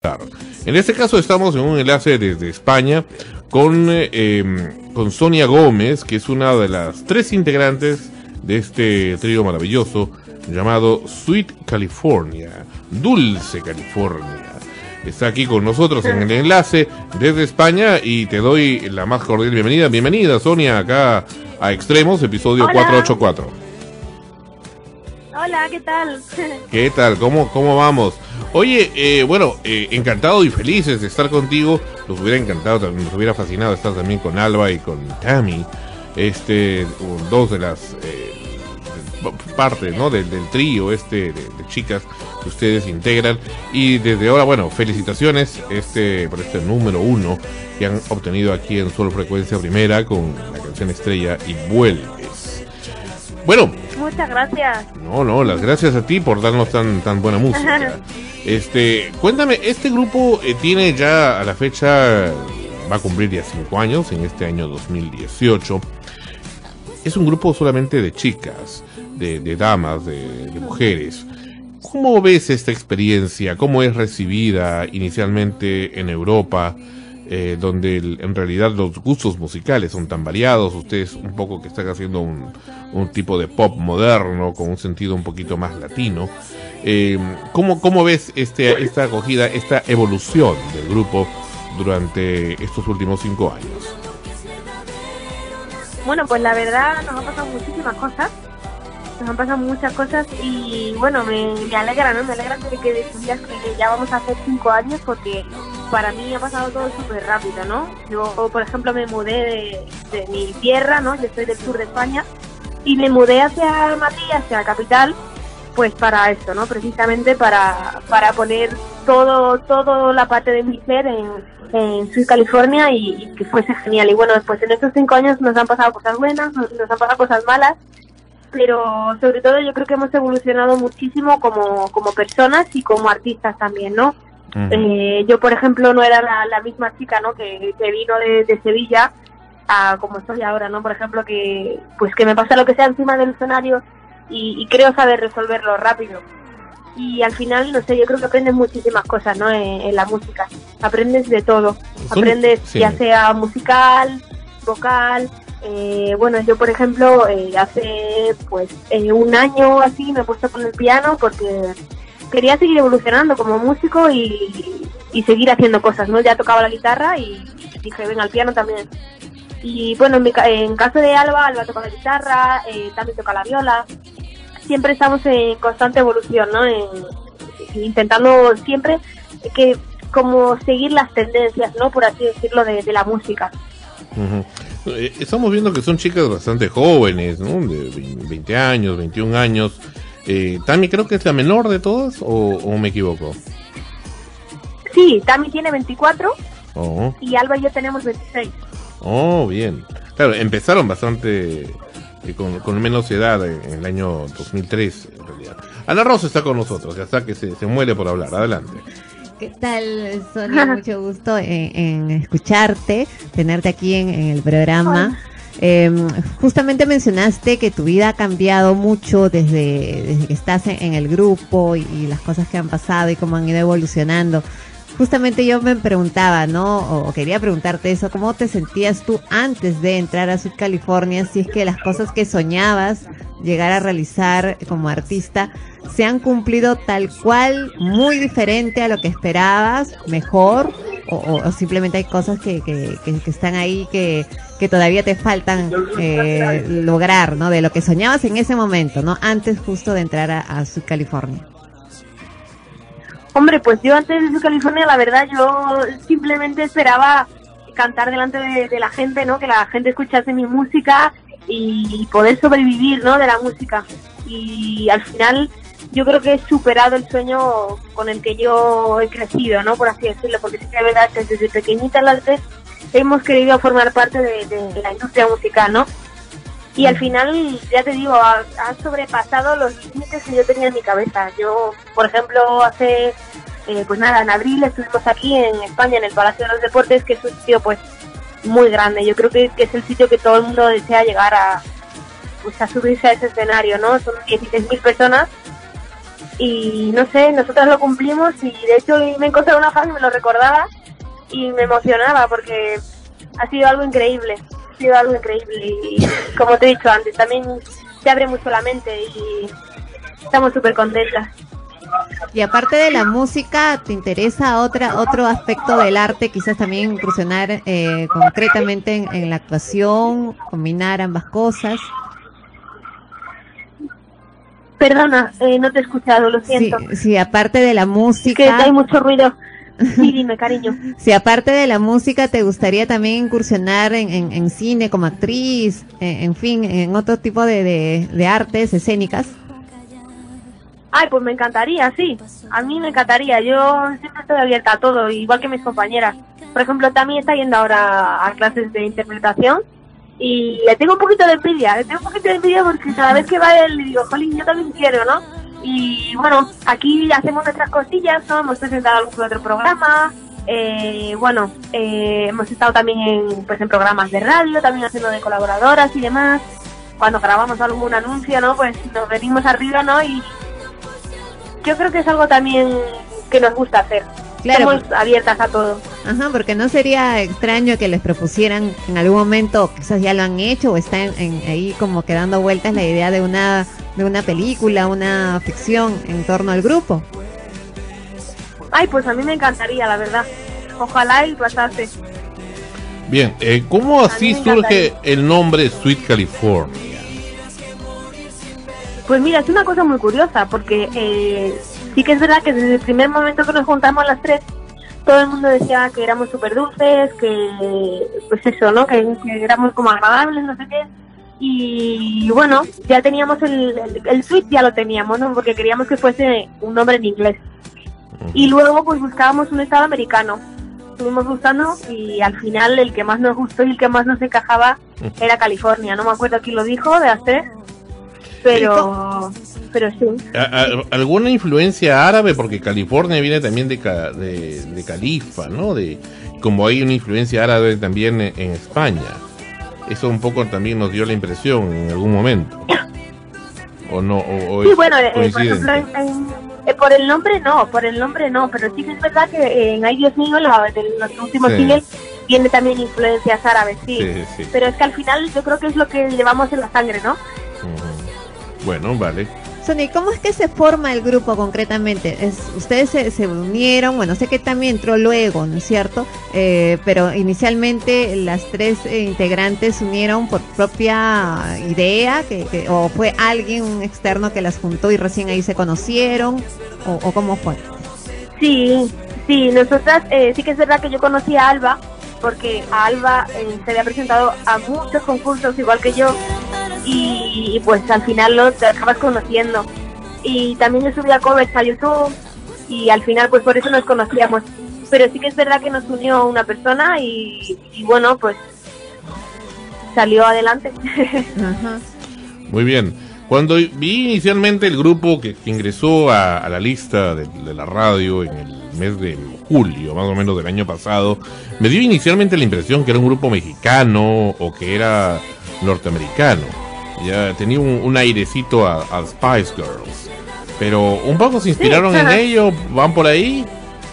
En este caso estamos en un enlace desde España con Sonia Gómez, que es una de las 3 integrantes de este trío maravilloso llamado Sweet California, Dulce California. Está aquí con nosotros en el enlace desde España y te doy la más cordial bienvenida. Bienvenida, Sonia, acá a Extremos, episodio 484. Hola, ¿qué tal? ¿Qué tal? ¿Cómo vamos? Oye, encantado y felices de estar contigo. Nos hubiera encantado, también nos hubiera fascinado estar también con Alba y con Tammy, dos de las partes, ¿no? del trío de chicas que ustedes integran. Y desde ahora, bueno, felicitaciones por este número 1 que han obtenido aquí en Sol Frecuencia Primera con la canción estrella Y Vuelves. Bueno, muchas gracias. No, las gracias a ti por darnos tan buena música. Cuéntame, este grupo tiene ya a la fecha, va a cumplir ya 5 años en este año 2018. Es un grupo solamente de chicas, de damas, de mujeres. ¿Cómo ves esta experiencia? ¿Cómo es recibida inicialmente en Europa? Donde en realidad los gustos musicales son tan variados, ustedes un poco que están haciendo un tipo de pop moderno con un sentido un poquito más latino. ¿Cómo ves esta acogida, esta evolución del grupo durante estos últimos 5 años? Bueno, pues la verdad nos han pasado muchísimas cosas. Nos han pasado muchas cosas y bueno, me alegra, ¿no? Me alegra que decías que ya vamos a hacer 5 años porque para mí ha pasado todo súper rápido, ¿no? Yo, por ejemplo, me mudé de mi tierra, ¿no? Yo soy del sur de España y me mudé hacia Madrid, hacia la capital, pues para esto, ¿no? Precisamente para poner todo la parte de mi ser en Sweet California y que fuese genial. Y bueno, pues en estos 5 años nos han pasado cosas buenas, nos han pasado cosas malas, pero sobre todo yo creo que hemos evolucionado muchísimo como personas y como artistas también, ¿no? Uh-huh. Yo, por ejemplo, no era la misma chica, ¿no? que vino de Sevilla a como estoy ahora, ¿no? Por ejemplo, que me pasa lo que sea encima del escenario y creo saber resolverlo rápido. Y al final, no sé, yo creo que aprendes muchísimas cosas, ¿no? En la música. Aprendes de todo. Aprendes sí. Ya sea musical, vocal. Bueno, yo por ejemplo hace un año así me he puesto con el piano porque quería seguir evolucionando como músico y seguir haciendo cosas, ¿no? Ya tocaba la guitarra y dije, venga, al piano también. Y bueno, en caso de Alba toca la guitarra, también toca la viola. Siempre estamos en constante evolución, ¿no? Intentando siempre como seguir las tendencias, ¿no? Por así decirlo, de la música. Uh-huh. Estamos viendo que son chicas bastante jóvenes, ¿no? De 20 años, 21 años. ¿Tammy creo que es la menor de todas o me equivoco? Sí, Tammy tiene 24 oh. Y Alba y yo tenemos 26. Oh, bien. Claro, empezaron bastante con menos edad en el año 2003, en realidad. Ana Rosa está con nosotros, ya está que se muere por hablar. Adelante. ¿Qué tal, Sonia? Mucho gusto en escucharte, tenerte aquí en el programa. Justamente mencionaste que tu vida ha cambiado mucho desde que estás en el grupo y las cosas que han pasado y cómo han ido evolucionando. Justamente yo me preguntaba, ¿no? O quería preguntarte eso, ¿cómo te sentías tú antes de entrar a Sweet California? Si es que las cosas que soñabas llegar a realizar como artista se han cumplido tal cual, muy diferente a lo que esperabas, mejor, o simplemente hay cosas que están ahí que todavía te faltan lograr, ¿no? De lo que soñabas en ese momento, ¿no? Antes justo de entrar a Sweet California. Hombre, pues yo antes de Sweet California, la verdad, yo simplemente esperaba cantar delante de la gente, ¿no? Que la gente escuchase mi música y poder sobrevivir, ¿no? De la música. Y al final yo creo que he superado el sueño con el que yo he crecido, ¿no? Por así decirlo, porque sí que es verdad que desde pequeñita las tres hemos querido formar parte de la industria musical, ¿no? Y al final, ya te digo, ha sobrepasado los límites que yo tenía en mi cabeza. Yo, por ejemplo, hace, en abril estuvimos aquí en España, en el Palacio de los Deportes, que es un sitio, pues, muy grande. Yo creo que es el sitio que todo el mundo desea llegar a subirse a ese escenario, ¿no? Son 16.000 personas y no sé, nosotros lo cumplimos y de hecho me encontré una fan y me lo recordaba y me emocionaba porque ha sido algo increíble, y como te he dicho antes, también te abre mucho la mente y estamos súper contentas. Y aparte de la música, ¿te interesa otro aspecto del arte? Quizás también incursionar concretamente en la actuación, combinar ambas cosas. Perdona, no te he escuchado, lo siento. Sí, aparte de la música... Es que hay mucho ruido. Sí, dime, cariño. Si aparte de la música, ¿te gustaría también incursionar en cine como actriz? En fin, en otro tipo de artes escénicas. Ay, pues me encantaría, sí. A mí me encantaría. Yo siempre estoy abierta a todo, igual que mis compañeras. Por ejemplo, también está yendo ahora a clases de interpretación y le tengo un poquito de envidia. Porque cada vez que va él le digo, jolín, yo también quiero, ¿no? Y bueno, aquí hacemos nuestras cosillas, ¿no? Hemos presentado algún otro programa. Hemos estado también en programas de radio, también haciendo de colaboradoras y demás. Cuando grabamos algún anuncio, ¿no? Pues nos venimos arriba, ¿no? Y yo creo que es algo también que nos gusta hacer. Claro. Estamos abiertas a todo. Ajá, porque no sería extraño que les propusieran en algún momento, quizás ya lo han hecho o está ahí como que dando vueltas la idea de una película, una ficción en torno al grupo. Ay, pues a mí me encantaría, la verdad. Ojalá y pasase. Bien, ¿cómo así surge el nombre Sweet California? Pues mira, es una cosa muy curiosa, porque sí que es verdad que desde el primer momento que nos juntamos las tres, todo el mundo decía que éramos súper dulces, que pues eso, ¿no? Que éramos como agradables, no sé qué. Y bueno, ya teníamos el Sweet, ya lo teníamos, ¿no? Porque queríamos que fuese un nombre en inglés. Y luego pues buscábamos un estado americano. Estuvimos buscando y al final el que más nos gustó y el que más nos encajaba era California. No me acuerdo quién lo dijo de hacer. Pero sí. ¿Alguna influencia árabe? Porque California viene también de califa, ¿no? Como hay una influencia árabe también en España. Eso un poco también nos dio la impresión en algún momento. ¿O no? Sí, bueno, por ejemplo, por el nombre no, pero sí que es verdad que en Ay Dios mío, de los últimos singles, tiene también influencias árabes, sí. Pero es que al final yo creo que es lo que llevamos en la sangre, ¿no? Bueno, vale. Sonia, ¿cómo es que se forma el grupo concretamente? Ustedes se unieron, bueno, sé que también entró luego, ¿no es cierto? Pero inicialmente las tres integrantes se unieron por propia idea, o fue alguien, un externo que las juntó y recién ahí se conocieron, o ¿cómo fue? Sí, nosotras, sí que es verdad que yo conocí a Alba, porque a Alba se había presentado a muchos concursos igual que yo, y pues al final te acabas conociendo. Y también yo subía covers a YouTube y al final pues por eso nos conocíamos. Pero sí que es verdad que nos unió una persona y bueno, pues salió adelante. Ajá. Muy bien. Cuando vi inicialmente el grupo que ingresó a la lista de la radio en el mes de julio, más o menos del año pasado, me dio inicialmente la impresión que era un grupo mexicano o que era norteamericano. Ya tenía un airecito a Spice Girls. Pero un poco se inspiraron en ello, ¿van por ahí?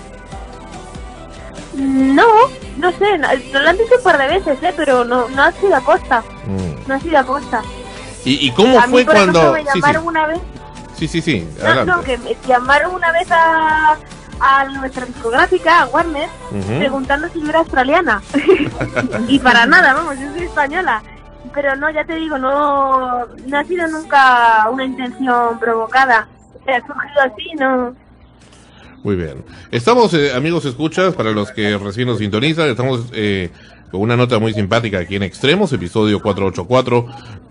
No sé, no lo han dicho un par de veces, pero no ha sido a costa. No ha sido a costa. ¿Y cómo a fue mí, por cuando...? Ejemplo, me llamaron una vez... Sí, No, que me llamaron una vez a nuestra discográfica, a Warner, preguntando si yo era australiana. Y para nada, vamos, yo soy española. Pero no, ya te digo, no ha sido nunca una intención provocada. Ha surgido así, no. Muy bien. Estamos, amigos escuchas, para los que recién nos sintonizan, estamos con una nota muy simpática aquí en Extremos, episodio 484,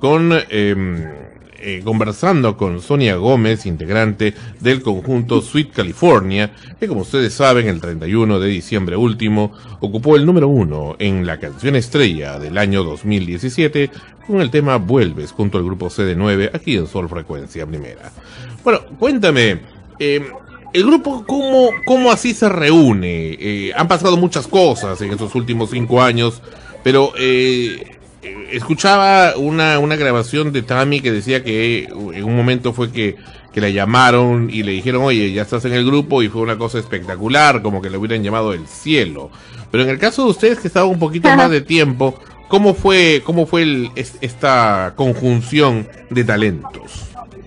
conversando con Sonia Gómez, integrante del conjunto Sweet California, que como ustedes saben, el 31 de diciembre último, ocupó el número 1 en la canción estrella del año 2017, con el tema Vuelves, junto al grupo CD9, aquí en Sol Frecuencia Primera. Bueno, cuéntame, el grupo, ¿cómo así se reúne? Han pasado muchas cosas en estos últimos 5 años, pero escuchaba una grabación de Tami que decía que en un momento fue que que la llamaron y le dijeron, oye, ya estás en el grupo, y fue una cosa espectacular, como que le hubieran llamado el cielo. Pero en el caso de ustedes que estaban un poquito más de tiempo, ¿cómo fue esta conjunción de talentos?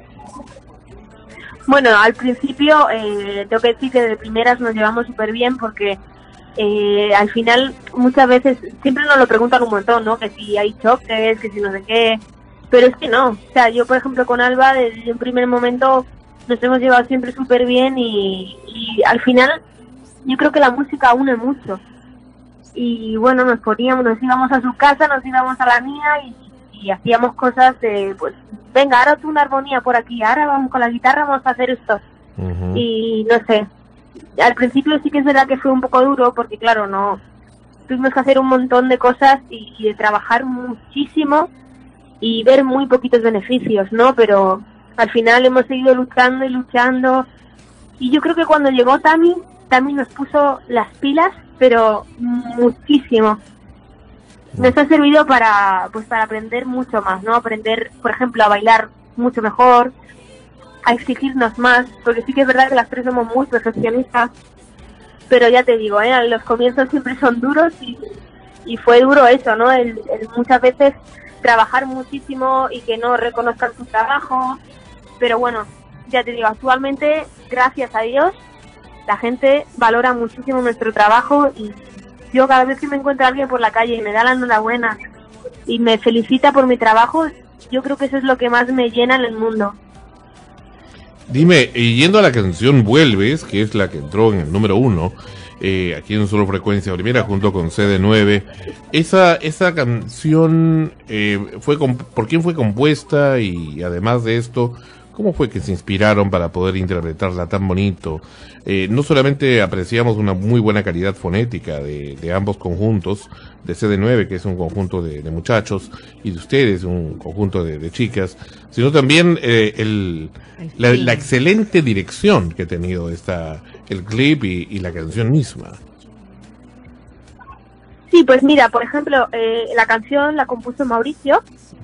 Bueno, al principio tengo que decir que de primeras nos llevamos súper bien porque al final muchas veces siempre nos lo preguntan un montón, ¿no? Que si hay choques, que si no sé qué, pero es que no. O sea, yo por ejemplo con Alba desde un primer momento nos hemos llevado siempre súper bien y al final yo creo que la música une mucho. Y bueno, nos íbamos a su casa, nos íbamos a la mía y hacíamos cosas de, pues, venga, ahora tú una armonía por aquí, ahora vamos con la guitarra, vamos a hacer esto. Y no sé, al principio sí que es verdad que fue un poco duro porque claro, no tuvimos que hacer un montón de cosas y de trabajar muchísimo y ver muy poquitos beneficios, ¿no? Pero al final hemos seguido luchando y luchando y yo creo que cuando llegó Tami nos puso las pilas, pero muchísimo. Nos ha servido para aprender mucho más, ¿no? Aprender, por ejemplo, a bailar mucho mejor, a exigirnos más, porque sí que es verdad que las tres somos muy perfeccionistas, pero ya te digo, los comienzos siempre son duros y fue duro eso, ¿no? El muchas veces trabajar muchísimo y que no reconozcan su trabajo, pero bueno, ya te digo, actualmente, gracias a Dios, la gente valora muchísimo nuestro trabajo y yo cada vez que me encuentro a alguien por la calle y me da la enhorabuena y me felicita por mi trabajo, yo creo que eso es lo que más me llena en el mundo. Dime, yendo a la canción Vuelves, que es la que entró en el número 1, aquí en Solo Frecuencia Primera, junto con CD9, esa canción, ¿por quién fue compuesta? Y además de esto, ¿cómo fue que se inspiraron para poder interpretarla tan bonito? No solamente apreciamos una muy buena calidad fonética de ambos conjuntos, de CD9, que es un conjunto de muchachos, y de ustedes, un conjunto de chicas, sino también la excelente dirección que ha tenido el clip y la canción misma. Sí, pues mira, por ejemplo, la canción la compuso Mauricio,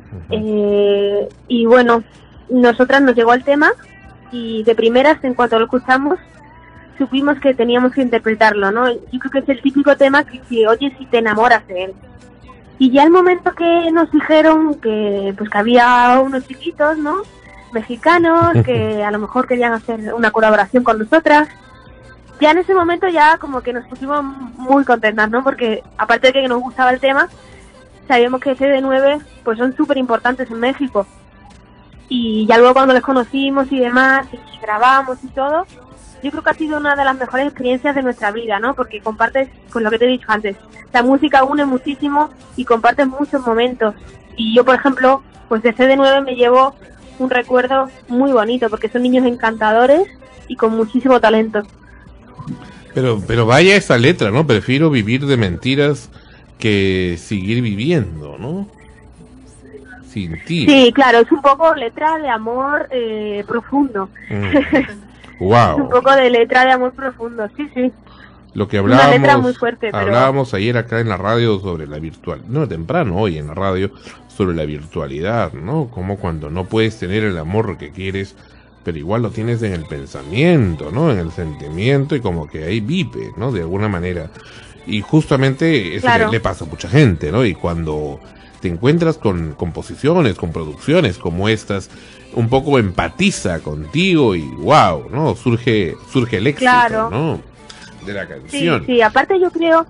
y bueno, nosotras nos llegó el tema y de primeras, en cuanto lo escuchamos, supimos que teníamos que interpretarlo, ¿no? Yo creo que es el típico tema que oyes y te enamoras de él. Y ya el momento que nos dijeron que pues que había unos chiquitos, ¿no? Mexicanos, que a lo mejor querían hacer una colaboración con nosotras, ya en ese momento ya como que nos pusimos muy contentas, ¿no? Porque aparte de que nos gustaba el tema, sabíamos que CD9 pues son súper importantes en México. Y ya luego cuando les conocimos y demás, y grabamos y todo, yo creo que ha sido una de las mejores experiencias de nuestra vida, ¿no? Porque compartes, pues lo que te he dicho antes, la música une muchísimo y compartes muchos momentos. Y yo, por ejemplo, pues de CD9 me llevo un recuerdo muy bonito, porque son niños encantadores y con muchísimo talento. Pero vaya esa letra, ¿no? Prefiero vivir de mentiras que seguir viviendo, ¿no? Sin ti. Sí, claro, es un poco letra de amor profundo. Wow. Es un poco de letra de amor profundo, sí. Lo que una letra muy fuerte, hablábamos ayer acá en la radio sobre la virtual, no temprano hoy en la radio, sobre la virtualidad, ¿no? Como cuando no puedes tener el amor que quieres, pero igual lo tienes en el pensamiento, ¿no? En el sentimiento y como que ahí vive, ¿no? De alguna manera. Y justamente eso claro. le pasa a mucha gente, ¿no? Y cuando te encuentras con composiciones, con producciones como estas, un poco empatiza contigo y wow, ¿no? Surge el éxito, claro. ¿no? De la canción. Sí, aparte yo creo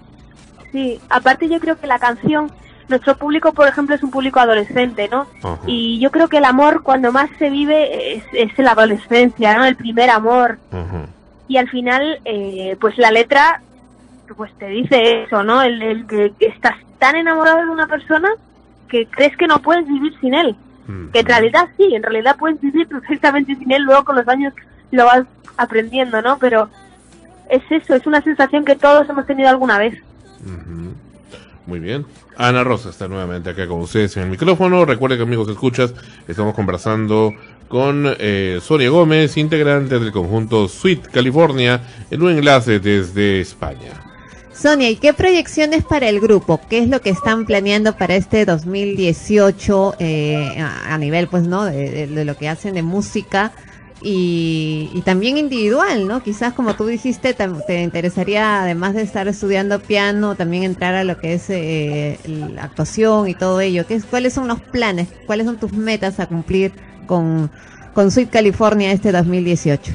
que la canción, nuestro público, por ejemplo, es un público adolescente, ¿no? Ajá. Y yo creo que el amor cuando más se vive es en la adolescencia, ¿no? El primer amor. Ajá. Y al final, pues la letra, pues te dice eso, ¿no? El que estás tan enamorado de una persona que crees que no puedes vivir sin él. Que en realidad sí, en realidad puedes vivir perfectamente sin él, luego con los años lo vas aprendiendo, ¿no? Pero es eso, es una sensación que todos hemos tenido alguna vez. Muy bien. Ana Rosa está nuevamente acá con ustedes en el micrófono. Recuerden que, amigos, escuchas, estamos conversando con Sonia Gómez, integrante del conjunto Sweet California, en un enlace desde España. Sonia, ¿y qué proyecciones para el grupo? ¿Qué es lo que están planeando para este 2018 a nivel, pues, no, de lo que hacen de música? y también individual, ¿no? Quizás como tú dijiste, te interesaría, además de estar estudiando piano, también entrar a lo que es la actuación y todo ello. ¿Cuáles son los planes? ¿Cuáles son tus metas a cumplir con Sweet California este 2018?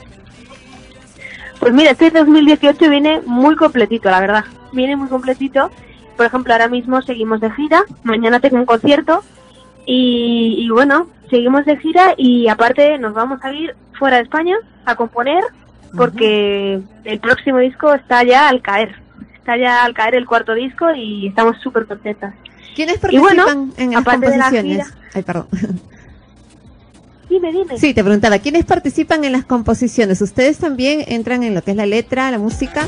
Pues mira, este 2018 viene muy completito, la verdad. Viene muy completito. Por ejemplo, ahora mismo seguimos de gira. Mañana tengo un concierto. Y bueno, seguimos de gira y aparte nos vamos a ir fuera de España a componer porque el próximo disco está ya al caer. Está ya al caer el cuarto disco y estamos súper contentas. ¿Quiénes participan en las composiciones? De la gira, ay, perdón. Dime. Sí, te preguntaba, ¿quiénes participan en las composiciones? ¿Ustedes también entran en lo que es la letra, la música?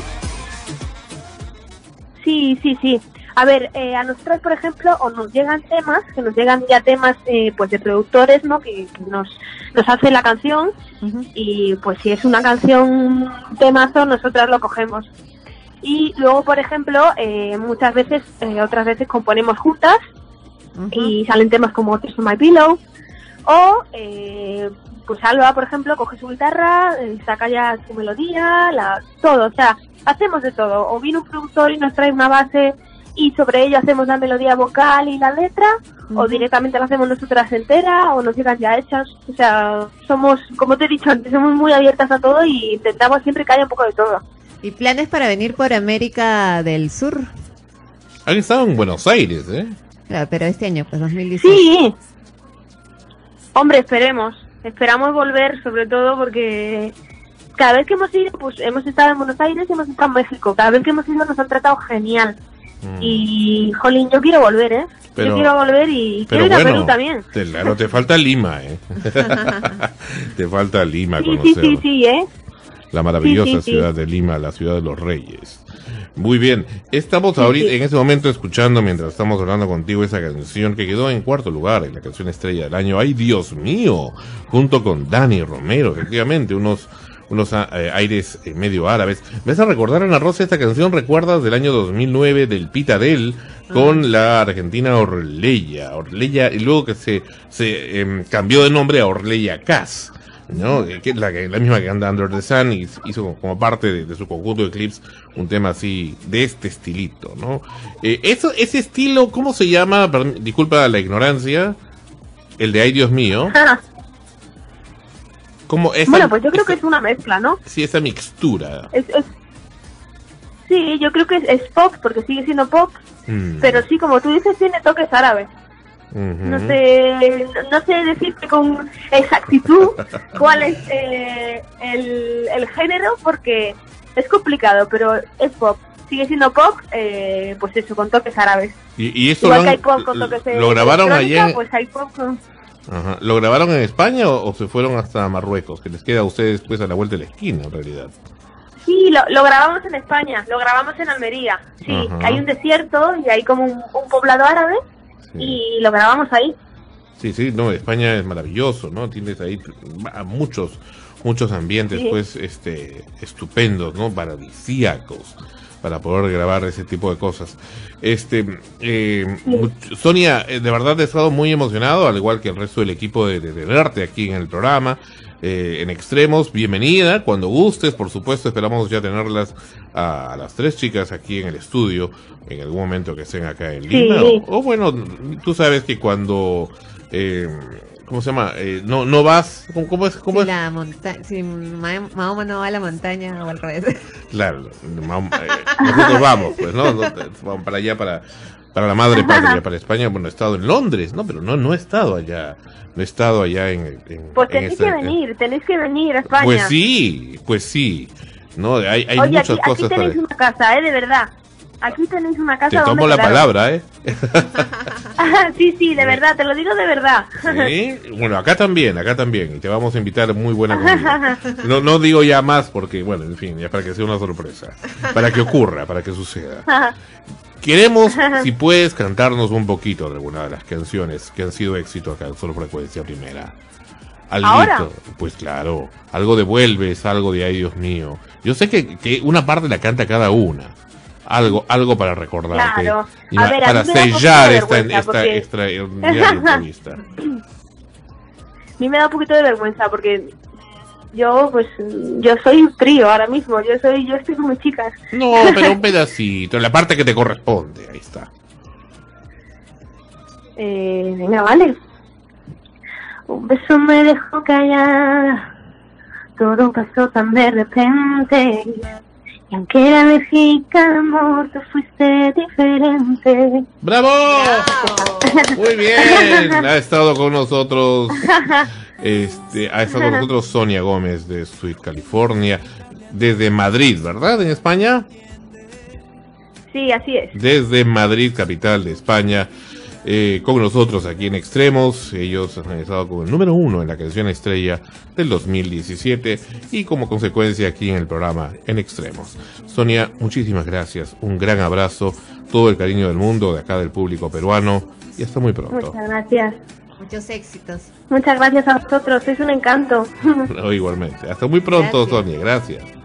Sí. A ver, a nosotros, por ejemplo, o nos llegan temas, pues de productores, ¿no? Que nos hacen la canción y pues si es una canción temazo, nosotras lo cogemos. Y luego, por ejemplo, otras veces componemos juntas y salen temas como Tears on My Pillow. O, pues Alba, por ejemplo, coge su guitarra, saca ya su melodía, todo, o sea, hacemos de todo. O viene un productor y nos trae una base y sobre ello hacemos la melodía vocal y la letra, o directamente la hacemos nosotras entera, o nos llegan ya hechas. O sea, somos, como te he dicho antes, somos muy abiertas a todo y intentamos siempre que haya un poco de todo. ¿Y planes para venir por América del Sur? Han estado en Buenos Aires, ¿eh? Claro, pero este año, pues 2018. Sí. Hombre, esperamos volver, sobre todo porque cada vez que hemos ido, pues hemos estado en Buenos Aires y hemos estado en México. Cada vez que hemos ido nos han tratado genial. Y, jolín, yo quiero volver, ¿eh? Yo quiero volver y quiero ir a Perú también. Claro, te falta Lima, ¿eh? Te falta Lima conocer. Sí, ¿eh? La maravillosa ciudad de Lima, la ciudad de los reyes. Muy bien, estamos ahorita en este momento escuchando, mientras estamos hablando contigo, esa canción que quedó en cuarto lugar en la canción estrella del año. ¡Ay, Dios mío! Junto con Dani Romero, efectivamente, unos aires medio árabes. ¿Me vas a recordar, Ana Rosa, esta canción? ¿Recuerdas del año 2009 del Pitadel con la argentina Orleya, y luego que se cambió de nombre a Orleya Cas, ¿no? Que es la misma que anda Under the Sun y hizo como parte de su conjunto de clips un tema así de este estilito, ¿no? Ese estilo, ¿cómo se llama? Perdón, disculpa la ignorancia, el de Ay, Dios mío. Bueno, pues yo creo que es una mezcla, ¿no? Sí, esa mixtura. Sí, yo creo que es pop, porque sigue siendo pop, pero sí, como tú dices, tiene toques árabes. No sé decirte con exactitud cuál es el género, porque es complicado, pero es pop. Sigue siendo pop, pues eso, con toques árabes. Y eso igual que hay pop con toques lo grabaron allá, pues hay pop con... Ajá. ¿Lo grabaron en España o se fueron hasta Marruecos? Que les queda a ustedes pues a la vuelta de la esquina, en realidad. Sí, lo grabamos en España, lo grabamos en Almería. Sí, hay un desierto y hay como un poblado árabe, y lo grabamos ahí. Sí, no, España es maravilloso, ¿no? Tienes ahí muchos ambientes, pues, estupendos, ¿no? Paradisíacos, para poder grabar ese tipo de cosas. Sonia, de verdad he estado muy emocionado, al igual que el resto del equipo de tenerte aquí en el programa, en Extremos. Bienvenida, cuando gustes, por supuesto, esperamos ya tenerlas a las tres chicas aquí en el estudio, en algún momento que estén acá en Lima, o bueno, tú sabes que cuando... ¿cómo se llama? No vas... ¿Cómo es? La montaña... Si Mahoma no va a la montaña o al revés. Claro, nosotros vamos, pues, ¿no? Vamos para allá, para la madre patria, para España. Bueno, he estado en Londres, ¿no? Pero no he estado allá. No he estado allá en pues tenéis que venir a España. Pues sí. No, hay Oye, muchas cosas aquí tenéis una casa, de verdad. Aquí tenéis una casa. Te tomo la palabra, Sí, de verdad, te lo digo de verdad. Sí, bueno, acá también, y te vamos a invitar muy buena comida. No digo ya más porque, bueno, en fin, ya para que sea una sorpresa, para que ocurra, para que suceda. Queremos, si puedes, cantarnos un poquito de alguna de las canciones que han sido éxito acá en Solo Frecuencia Primera. ¿Ahora? Pues claro, algo de Vuelves, algo de Ay, Dios mío. Yo sé que una parte la canta cada una. Algo para recordarte, claro. Y ver, para sellar esta extraordinaria entrevista. A mí me da un poquito de vergüenza porque Yo soy un trío ahora mismo, yo estoy con mis chicas. No, pero un pedacito, la parte que te corresponde, ahí está. Venga, vale. Un beso me dejó callada, todo pasó tan de repente, y aunque era alérgica, amor, tú fuiste diferente. ¡Bravo! Muy bien, ha estado con nosotros, Sonia Gómez de Sweet California, desde Madrid, ¿verdad? En España. Sí, así es. Desde Madrid, capital de España. Con nosotros aquí en Extremos. Ellos han estado con el número 1 en la canción estrella del 2017 y como consecuencia aquí en el programa En Extremos. Sonia, muchísimas gracias, un gran abrazo, todo el cariño del mundo, de acá del público peruano, y hasta muy pronto. Muchas gracias. Muchos éxitos. Muchas gracias a vosotros, sois un encanto. No, igualmente, hasta muy pronto, Gracias. Sonia, gracias.